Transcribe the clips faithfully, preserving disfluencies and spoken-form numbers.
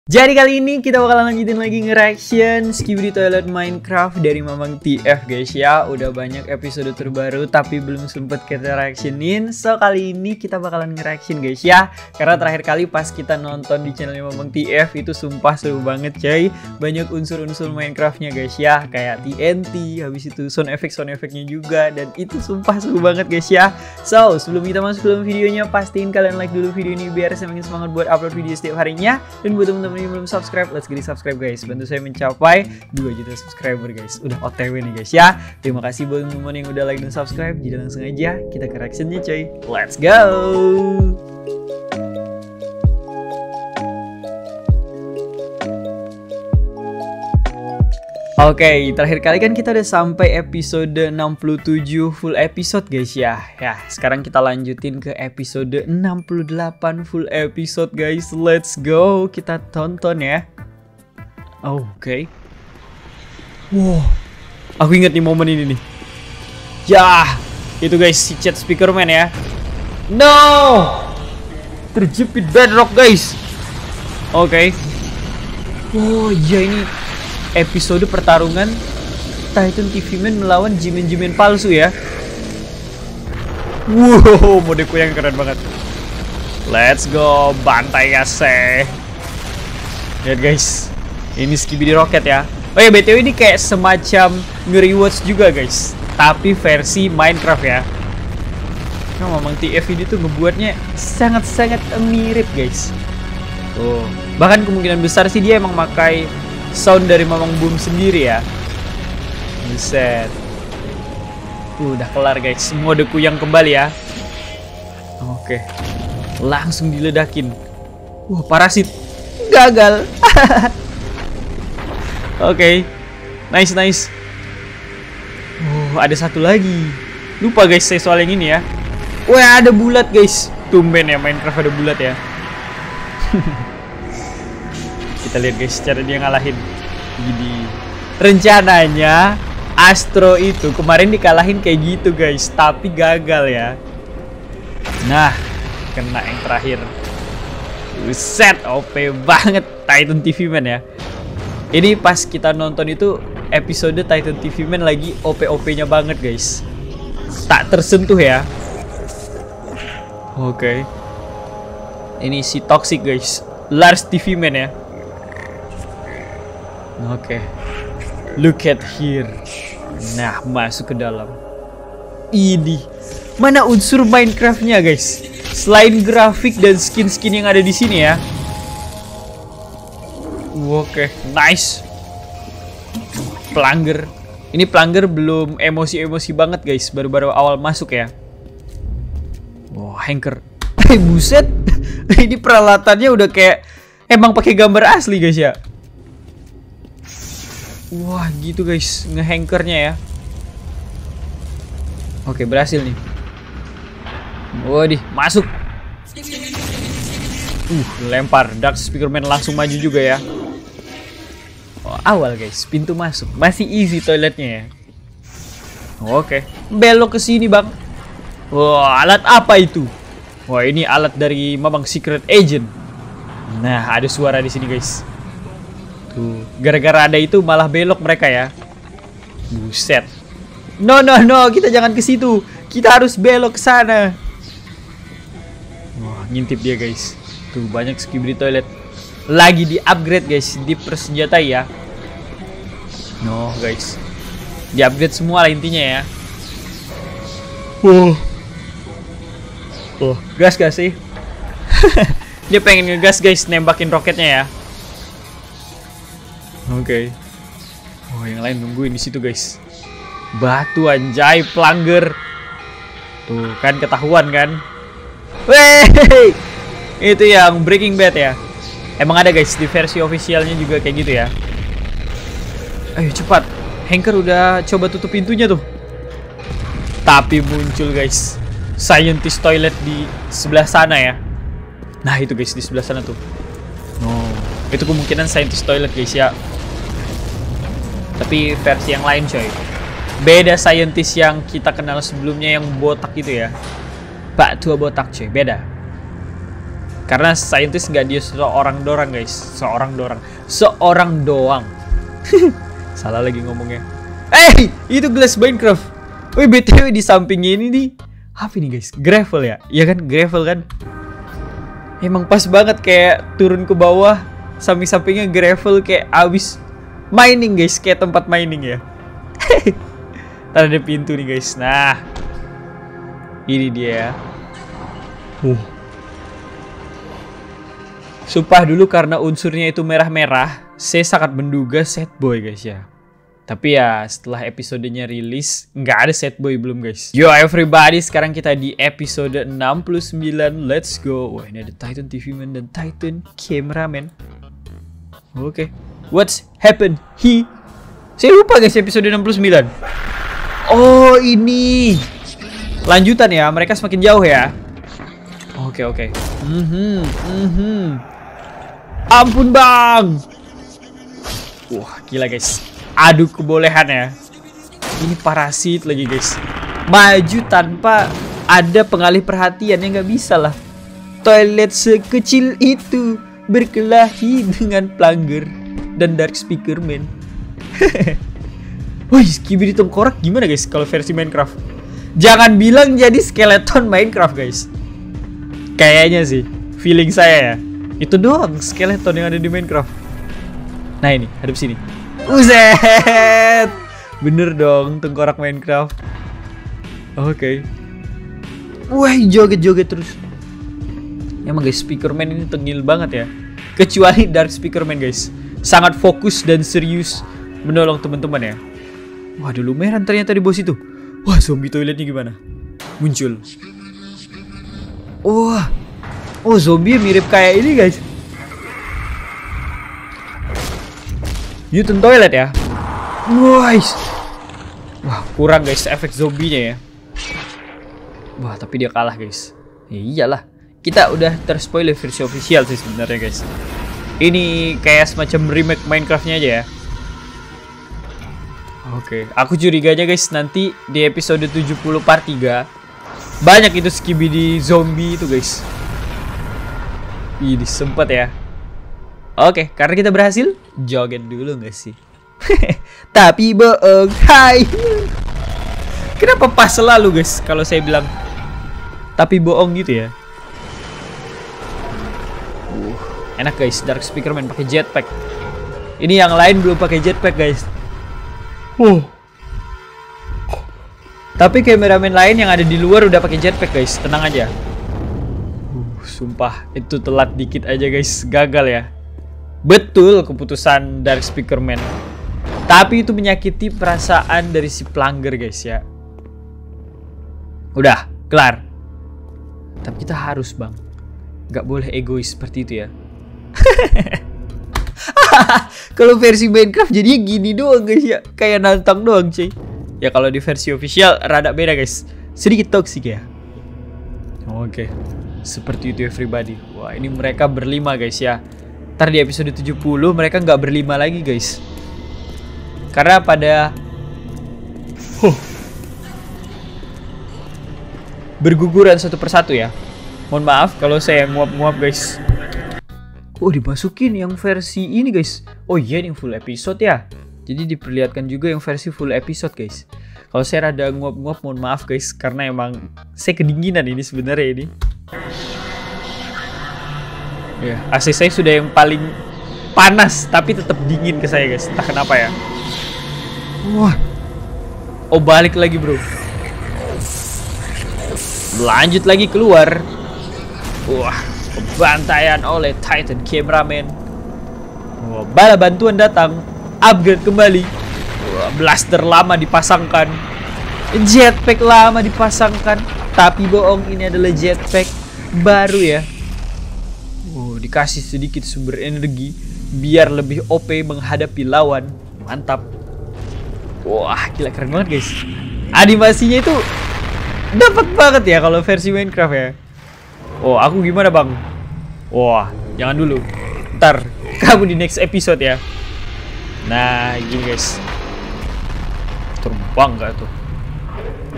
Jadi kali ini kita bakalan lanjutin lagi nge-reaction Skibidi Toilet Minecraft dari Mamang T F guys ya. Udah banyak episode terbaru tapi belum sempet kita reactionin. So kali ini kita bakalan nge-reaction guys ya. Karena terakhir kali pas kita nonton di channelnya Mamang T F itu sumpah seru banget coy. Banyak unsur-unsur Minecraftnya guys ya. Kayak T N T, habis itu sound effect sound effectnya juga. Dan itu sumpah seru banget guys ya. So sebelum kita masuk ke videonya, pastiin kalian like dulu video ini biar saya makin semangat buat upload video setiap harinya. Dan buat temen-temen yang belum subscribe, let's get subscribe guys. Bantu saya mencapai dua juta subscriber guys. Udah O T W nih guys ya. Terima kasih buat teman-teman yang udah like dan subscribe. Jadi langsung aja kita ke reactionnya coy. Let's go. Oke, okay, terakhir kali kan kita udah sampai episode enam puluh tujuh full episode guys ya. Ya, sekarang kita lanjutin ke episode enam puluh delapan full episode guys. Let's go, kita tonton ya. Oke. Okay. Wow, aku inget nih momen ini nih. Ya, itu guys si chat speakerman ya. No, terjepit bedrock guys. Oke. Okay. Oh iya, ini episode pertarungan Titan T V Man melawan jimin-jimin palsu ya. Wow, modeku yang keren banget. Let's go, bantai ya se. Lihat guys, ini Skibidi Rocket ya. Oh ya, B T W ini kayak semacam nge-rewards juga guys, tapi versi Minecraft ya. Nah, Mamang T F ini tuh ngebuatnya sangat-sangat mirip guys. Tuh, bahkan kemungkinan besar sih dia emang pakai sound dari Mamang Boom sendiri ya. Buset. Uh, udah kelar guys, modeku yang kembali ya. Oke, langsung diledakin. Wah, uh, parasit gagal. Oke, okay. Nice nice. Uh, ada satu lagi. Lupa guys saya soal yang ini ya. Wah, ada bulat guys. Tumben ya Minecraft ada bulat ya. Kita lihat guys cara dia ngalahin. Jadi rencananya Astro itu kemarin dikalahin kayak gitu guys, tapi gagal ya. Nah, kena yang terakhir. Buset, O P banget Titan T V Man ya. Ini pas kita nonton itu episode Titan T V Man lagi O P O P-nya banget guys. Tak tersentuh ya. Oke. Okay. Ini si toxic guys, Lars T V Man ya. Oke, okay. Look at here. Nah, masuk ke dalam. Ini mana unsur Minecraftnya guys? Selain grafik dan skin-skin yang ada di sini ya. Oke, okay. Nice. Plunger. Ini Plunger belum emosi-emosi banget guys, baru-baru awal masuk ya. Wow, Hanker. Eh, buset. Ini peralatannya udah kayak emang pakai gambar asli guys ya. Wah, gitu guys, ngehankernya ya. Oke, berhasil nih. Waduh, masuk. Uh, lempar. Dark Speakerman langsung maju juga ya. Oh, awal guys, pintu masuk. Masih easy toiletnya ya. Oke, belok ke sini, Bang. Wah, alat apa itu? Wah, ini alat dari Mamang Secret Agent. Nah, ada suara di sini, guys. Tuh, gara-gara ada itu malah belok mereka ya. Buset. No no no, kita jangan ke situ. Kita harus belok ke sana. Wah, ngintip dia guys. Tuh, banyak Skibidi Toilet. Lagi di-upgrade guys, dipersenjatai ya. No, guys. Di-upgrade semua lah intinya ya. Wow. Oh, gas gak sih? Dia pengen ngegas guys, nembakin roketnya ya. Oke. Okay. Oh, yang lain nungguin di situ guys. Batu anjay, Plunger. Tuh kan ketahuan kan. Wey, itu yang Breaking Bad ya. Emang ada guys di versi officialnya juga kayak gitu ya. Ayo cepat, Hanker udah coba tutup pintunya tuh. Tapi muncul guys Scientist Toilet di sebelah sana ya. Nah itu guys di sebelah sana tuh. Oh, itu kemungkinan Scientist Toilet guys ya. Tapi versi yang lain coy. Beda Scientist yang kita kenal sebelumnya yang botak gitu ya. Pak tua botak coy, beda. Karena saintis nggak dia seorang doang guys, seorang doang, seorang doang. Salah lagi ngomongnya. Eh, itu gelas Minecraft. Wih, B T W di sampingnya ini nih. Apa ini guys? Gravel ya? Iya kan, gravel kan? Emang pas banget kayak turun ke bawah, samping-sampingnya gravel kayak abis mining guys, kayak tempat mining ya. Ntar ada pintu nih guys. Nah, ini dia. Uh. Sumpah dulu karena unsurnya itu merah-merah, saya sangat menduga sad boy guys ya. Tapi ya setelah episodenya rilis, nggak ada sad boy belum guys. Yo everybody, sekarang kita di episode enam puluh sembilan. Let's go. Wah, ini ada Titan T V Man dan Titan Cameraman. Oke, okay. What's happened? He Saya lupa guys episode enam puluh sembilan. Oh, ini lanjutan ya, mereka semakin jauh ya. Oke, okay, oke. Okay. Mhm, mhm. Ampun bang. Wah, gila guys. Adu kebolehan ya. Ini parasit lagi guys. Maju tanpa ada pengalih perhatian, yang nggak bisa lah. Toilet sekecil itu berkelahi dengan plunger dan dark speaker man. Wih, Skibidi tengkorak gimana guys kalau versi Minecraft? Jangan bilang jadi skeleton Minecraft guys. Kayaknya sih, feeling saya ya. Itu doang skeleton yang ada di Minecraft. Nah ini, hadap sini. Uzet, bener dong tengkorak Minecraft. Oke. Okay. Wah, joget-joget terus. Emang guys, Speakerman ini tengil banget ya. Kecuali Dark Speakerman guys, sangat fokus dan serius menolong teman-teman ya. Wah, dulu lumayan ternyata di bawah situ. Wah, zombie toiletnya gimana? Muncul. Wah, oh zombie mirip kayak ini guys. Newton toilet ya. Nice. Wah, kurang guys efek zombinya ya. Wah, tapi dia kalah guys. Ya iyalah. Kita udah terspoiler versi official sih sebenarnya guys. Ini kayak semacam remake Minecraftnya aja ya. Oke, aku curiganya guys nanti di episode tujuh puluh part tiga banyak itu Skibidi zombie itu guys. Ini sempat ya. Oke, karena kita berhasil joget dulu gak sih? Tapi bohong. Hai. Kenapa pas selalu guys kalau saya bilang tapi bohong gitu ya? Uh, enak guys, Dark Speakerman pakai jetpack. Ini yang lain belum pakai jetpack guys. Uh. Tapi kameramen lain yang ada di luar udah pakai jetpack guys, tenang aja. Uh, sumpah itu telat dikit aja guys, gagal ya. Betul keputusan Dark Speakerman. Tapi itu menyakiti perasaan dari si plunger guys ya. Udah, kelar. Tapi kita harus bang, gak boleh egois seperti itu ya. Kalau versi Minecraft jadinya gini doang guys ya, kayak nantang doang cuy. Ya kalau di versi official rada beda guys, sedikit toxic ya. Oke, seperti itu everybody. Wah, ini mereka berlima guys ya. Ntar di episode tujuh puluh mereka nggak berlima lagi guys. Karena pada huh, berguguran satu persatu ya. Mohon maaf kalau saya nguap-nguap guys. Oh, dimasukin yang versi ini guys. Oh iya, ini full episode ya. Jadi diperlihatkan juga yang versi full episode guys. Kalau saya rada nguap-nguap mohon maaf guys, karena emang saya kedinginan ini sebenarnya ini. Ya, A C saya sudah yang paling panas tapi tetap dingin ke saya guys. Entah kenapa ya. Wah. Oh, balik lagi bro. Lanjut lagi keluar. Wah, pembantaian oleh Titan Cameraman. Wah, bala bantuan datang. Upgrade kembali. Wah, blaster lama dipasangkan. Jetpack lama dipasangkan. Tapi bohong, ini adalah jetpack baru ya. Oh, dikasih sedikit sumber energi biar lebih O P menghadapi lawan. Mantap. Wah, gila keren banget guys. Animasinya itu dapat banget ya kalau versi Minecraft ya. Oh, aku gimana bang? Wah, jangan dulu. Ntar kamu di next episode ya. Nah, gini guys. Terbang gak tuh?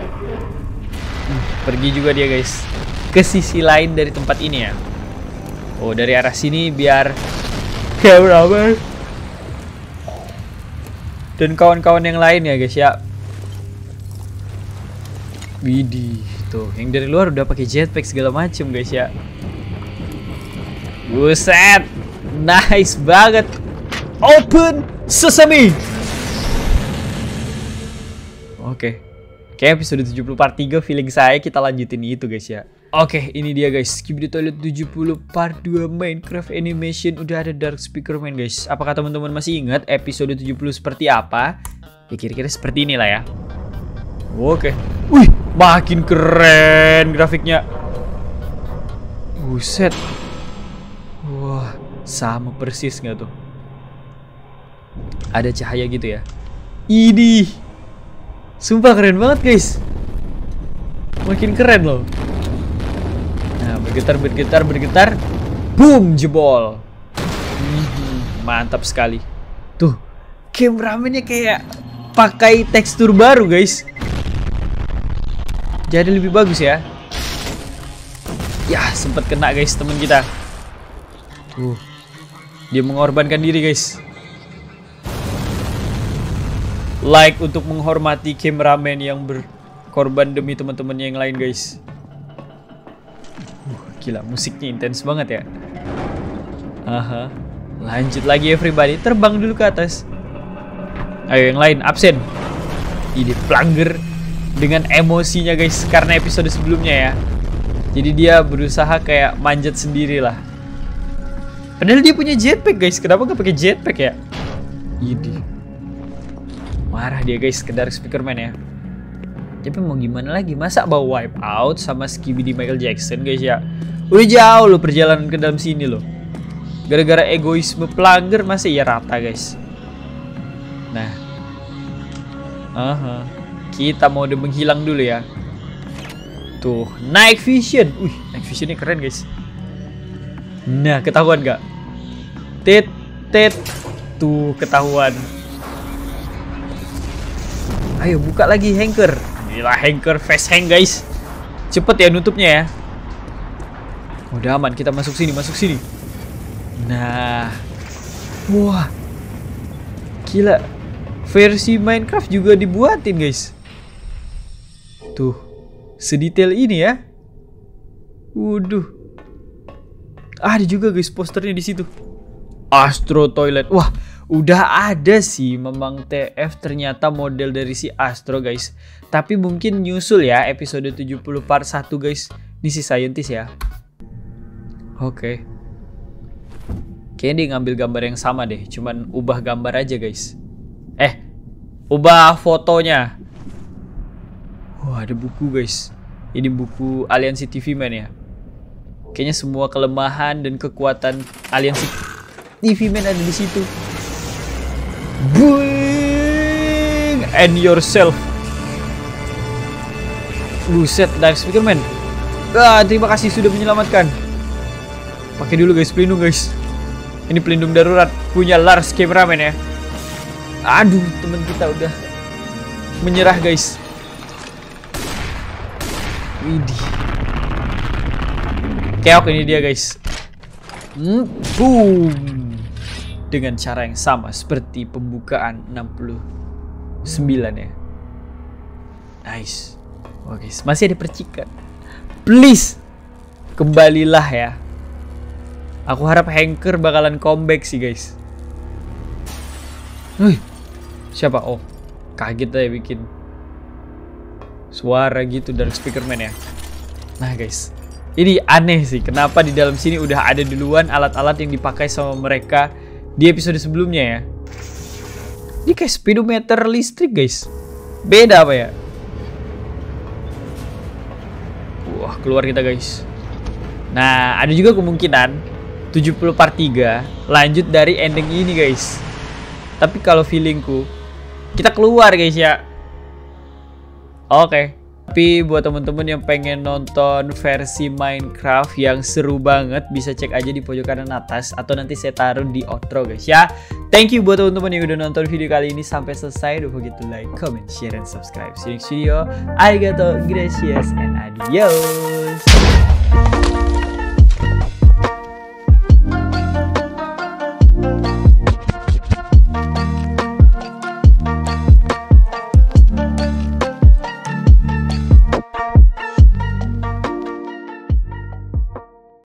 Hmm, pergi juga dia guys ke sisi lain dari tempat ini ya. Oh, dari arah sini biar cameraman dan kawan-kawan yang lain ya guys ya. Widih, tuh yang dari luar udah pakai jetpack segala macem guys ya. Buset, nice banget. Open sesame. Oke, kayak episode tujuh puluh part tiga feeling saya kita lanjutin itu guys ya. Oke, ini dia guys, Skibidi Toilet tujuh puluh part dua Minecraft Animation udah ada Dark Speakerman guys. Apakah teman-teman masih ingat episode tujuh puluh seperti apa? Ya kira-kira seperti inilah ya. Oke, wih, makin keren grafiknya. Buset. Wah, sama persis nggak tuh? Ada cahaya gitu ya. Idih, sumpah keren banget guys. Makin keren loh. Nah, bergetar, bergetar, bergetar. Boom, jebol. Hmm, mantap sekali. Tuh, kameramennya kayak pakai tekstur baru guys. Jadi lebih bagus ya. Ya, sempat kena guys teman kita. Tuh, dia mengorbankan diri guys. Like untuk menghormati kameramen yang berkorban demi teman-temannya yang lain guys. Uh, gila, musiknya intens banget ya. Aha. Lanjut lagi everybody, terbang dulu ke atas. Ayo yang lain absen. Ini plunger dengan emosinya guys karena episode sebelumnya ya. Jadi dia berusaha kayak manjat sendiri lah. Padahal dia punya jetpack guys. Kenapa gak pakai jetpack ya? Ini marah dia guys ke Dark Speakerman ya. Tapi mau gimana lagi? Masa bawa wipe out sama Skibidi Michael Jackson guys ya? Udah jauh loh perjalanan ke dalam sini loh. Gara-gara egoisme plunger masih ya rata guys. Nah, aha, kita mau udah menghilang dulu ya. Tuh, night vision. Wih, night visionnya keren guys. Nah, ketahuan gak? Tit, tit. Tuh, ketahuan. Ayo, buka lagi hanker. Inilah hanker fast hang guys. Cepet ya nutupnya ya. Udah aman, kita masuk sini, masuk sini. Nah. Wah. Gila. Versi Minecraft juga dibuatin guys. Tuh, sedetail ini ya. Waduh. Ah, ada juga guys posternya di situ. Astro Toilet. Wah, udah ada sih memang T F ternyata model dari si Astro guys. Tapi mungkin nyusul ya episode tujuh puluh part satu guys. Ini si scientist ya. Oke. Kayaknya dia ngambil gambar yang sama deh, cuman ubah gambar aja guys. Eh, ubah fotonya. Wah, ada buku guys. Ini buku Aliansi T V Man ya. Kayaknya semua kelemahan dan kekuatan Aliansi T V Man ada di situ. Boing and yourself. Buset, Dark Speakerman. Ah, terima kasih sudah menyelamatkan. Pakai dulu guys, pelindung guys. Ini pelindung darurat punya Lars Cameraman ya. Aduh, teman kita udah menyerah guys. Widih. Keok ini dia guys. Hmm, boom. Dengan cara yang sama seperti pembukaan enam puluh sembilan ya. Nice. Oke, masih ada percikan. Please, kembalilah ya. Aku harap Hanker bakalan comeback sih guys. Wih, siapa? Oh, kaget aja bikin suara gitu Dark Speakerman ya. Nah guys, ini aneh sih. Kenapa di dalam sini udah ada duluan alat-alat yang dipakai sama mereka di episode sebelumnya ya. Ini kayak speedometer listrik guys. Beda apa ya? Wah, keluar kita guys. Nah, ada juga kemungkinan tujuh puluh part tiga lanjut dari ending ini guys. Tapi kalau feelingku kita keluar guys ya. Oke. Okay. Tapi buat temen-temen yang pengen nonton versi Minecraft yang seru banget, bisa cek aja di pojok kanan atas atau nanti saya taruh di outro guys ya. Thank you buat temen-temen yang udah nonton video kali ini sampai selesai. Don't forget to like, comment, share, and subscribe. See you next video. Arigato, gracias, and adios.